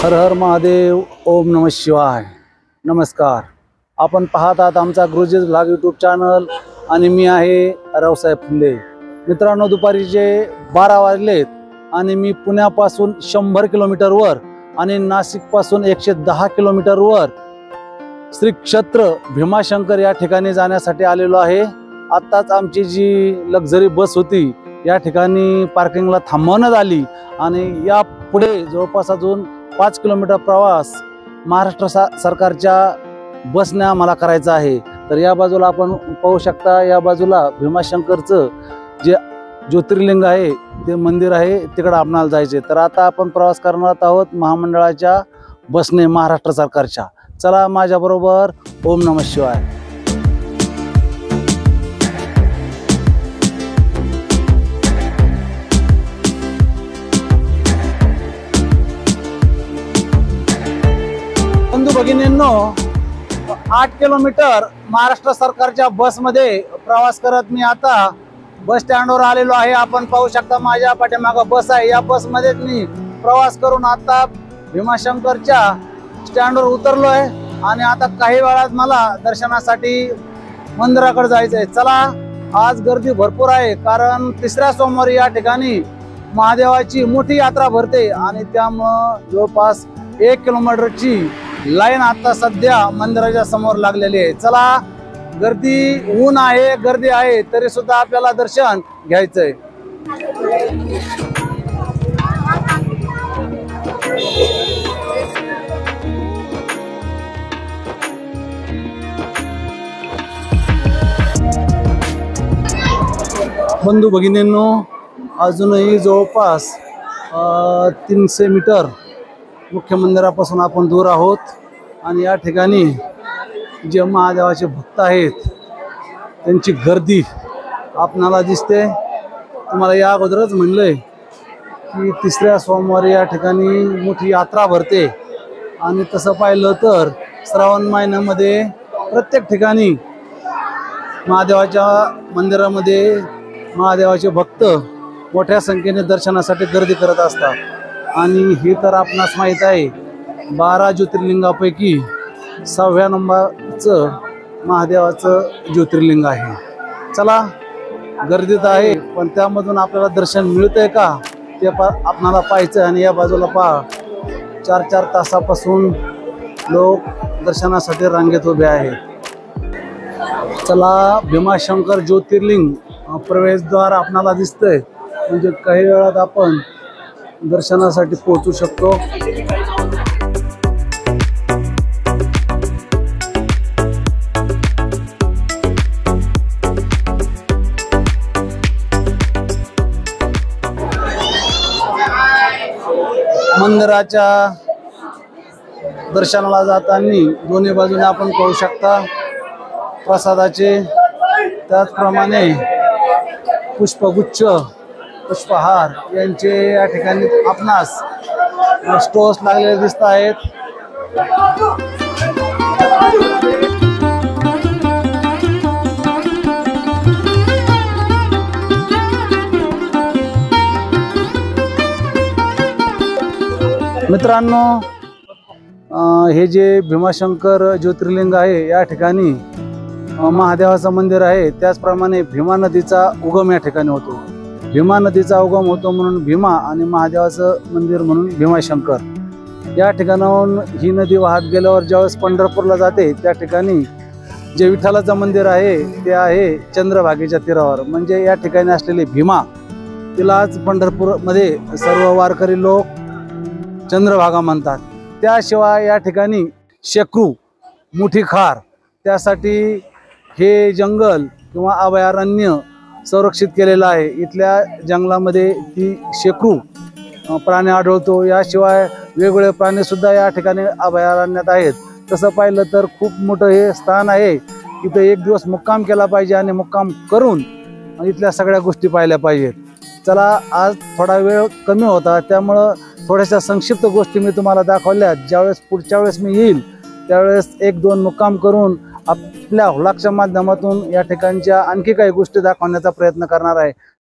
हर हर महादेव, ओम नमः शिवाय. नमस्कार. आपण पाहत आहात आमचा गुरुजीज व्लॉग यूट्यूब चॅनल आणि मी आहे रावसाहेब फुंदे. मित्रांनो, दुपारीचे 12 वाजलेत आणि मी पुण्यापासून 100 किलोमीटरवर आणि नाशिकपासून 110 किलोमीटरवर श्री क्षेत्र भीमाशंकर या ठिकाणी जाण्यासाठी आलेलो आहे. आत्ताच आमची जी लक्झरी बस होती या ठिकाणी पार्किंगला थांबवण्यात आली आणि या पुढे जवळपास अजून 5 किलोमीटर प्रवास महाराष्ट्र सरकारच्या बसने आम्हाला करायचा आहे. तर या बाजूला आपण पाहू शकता, या बाजूला भीमाशंकरचं जे ज्योतिर्लिंग आहे ते मंदिर आहे, तिकडे आपणाला जायचे. तर आता आपण प्रवास करणार आहोत महामंडळाच्या बसने, महाराष्ट्र सरकारच्या. चला माझ्याबरोबर. ओम नमः शिवाय. बंधू भगिनींनो, 8 किलोमीटर महाराष्ट्र सरकारच्या बसमध्ये प्रवास करत मी आता बस स्टँडवर आलेलो आहे. आपण पाहू शकता माझ्या पाठीमागे बस आहे. या बसमध्ये मी प्रवास करून आता भीमाशंकरच्या स्टँडवर उतरलो आहे आणि आता काही वेळात मला दर्शनासाठी मंदिराकडे जायचं आहे. चला, आज गर्दी भरपूर आहे कारण तिसऱ्या सोमवारी या ठिकाणी महादेवाची मोठी यात्रा भरते आणि त्यामुळं जवळपास 1 किलोमीटरची लाईन आता सध्या मंदिराच्या समोर लागलेली आहे. चला, गर्दी ऊन आहे, गर्दी आहे, तरी सुद्धा आपल्याला दर्शन घ्यायचंय. बंधू भगिनींनो, अजूनही जवळपास 300 मीटर मुख्य मंदिरापासून आपण दूर आहोत आणि या ठिकाणी जे महादेवाचे भक्त आहेत त्यांची गर्दी आपणाला दिसते. तुम्हाला या अगोदरच म्हणलंय की तिसऱ्या सोमवारी या ठिकाणी मोठी यात्रा भरते आणि तसं पाहिलं तर श्रावण महिन्यामध्ये प्रत्येक ठिकाणी महादेवाच्या मंदिरामध्ये महादेवाचे भक्त मोठ्या संख्येने दर्शनासाठी गर्दी करत असतात. आणि हे तर आपणास माहीत आहे, 12 ज्योतिर्लिंगापैकी 6व्या नंबरचं महादेवाचं ज्योतिर्लिंग आहे. चला, गर्दीत आहे पण त्यामधून आपल्याला दर्शन मिळतंय का ते आपणाला पाहायचं. आणि या बाजूला पहा, 4-4 तासापासून लोक दर्शनासाठी रांगेत उभे आहेत. चला, भीमाशंकर ज्योतिर्लिंग प्रवेशद्वार आपणाला दिसतंय, म्हणजे काही वेळात आपण दर्शनासाठी पोहोचू शकतो. मंदिराच्या दर्शनाला जाताना दोन्ही बाजूने आपण पाहू शकता प्रसादाचे, त्याचप्रमाणे पुष्पगुच्छ, पुष्पहार यांचे या ठिकाणी आपणास स्टॉल्स लागलेले दिसत आहेत. मित्रांनो, हे जे भीमाशंकर ज्योतिर्लिंग आहे या ठिकाणी महादेवाचं मंदिर आहे. त्याचप्रमाणे भीमा नदीचा उगम या ठिकाणी होतो. भीमा नदीचा उगम होतो म्हणून भीमा आणि महादेवाचं मंदिर म्हणून भीमाशंकर. या ठिकाणाहून ही नदी वाहत गेल्यावर ज्यावेळेस पंढरपूरला जाते त्या ठिकाणी जे विठ्ठलाचं मंदिर आहे ते आहे चंद्रभागेच्या तीरावर. म्हणजे या ठिकाणी असलेली भीमा, तिलाच पंढरपूरमध्ये सर्व वारकरी लोक चंद्रभागा म्हणतात. त्याशिवाय या ठिकाणी शेकरू, मुठी खार, त्यासाठी हे जंगल किंवा अभयारण्य संरक्षित केलेलं आहे. इथल्या जंगलामध्ये ती शेकरू प्राणी आढळतो. याशिवाय वेगवेगळे प्राणी सुद्धा या ठिकाणी अभयारण्यात आहेत. तसं पाहिलं तर खूप मोठं हे स्थान आहे. इथं एक दिवस मुक्काम केला पाहिजे आणि मुक्काम करून इथल्या सगळ्या गोष्टी पाहिल्या पाहिजेत. चला, आज थोडा वेळ कमी होता त्यामुळं थोड्याशा संक्षिप्त गोष्टी मी तुम्हाला दाखवल्या. ज्यावेळेस पुढच्या वेळेस मी येईल त्यावेळेस 1-2 मुक्काम करून आपल्या व्लॉगच्या माध्यमातून या ठिकाणच्या आणखी काही गोष्टी दाखवण्याचा प्रयत्न करणार आहे.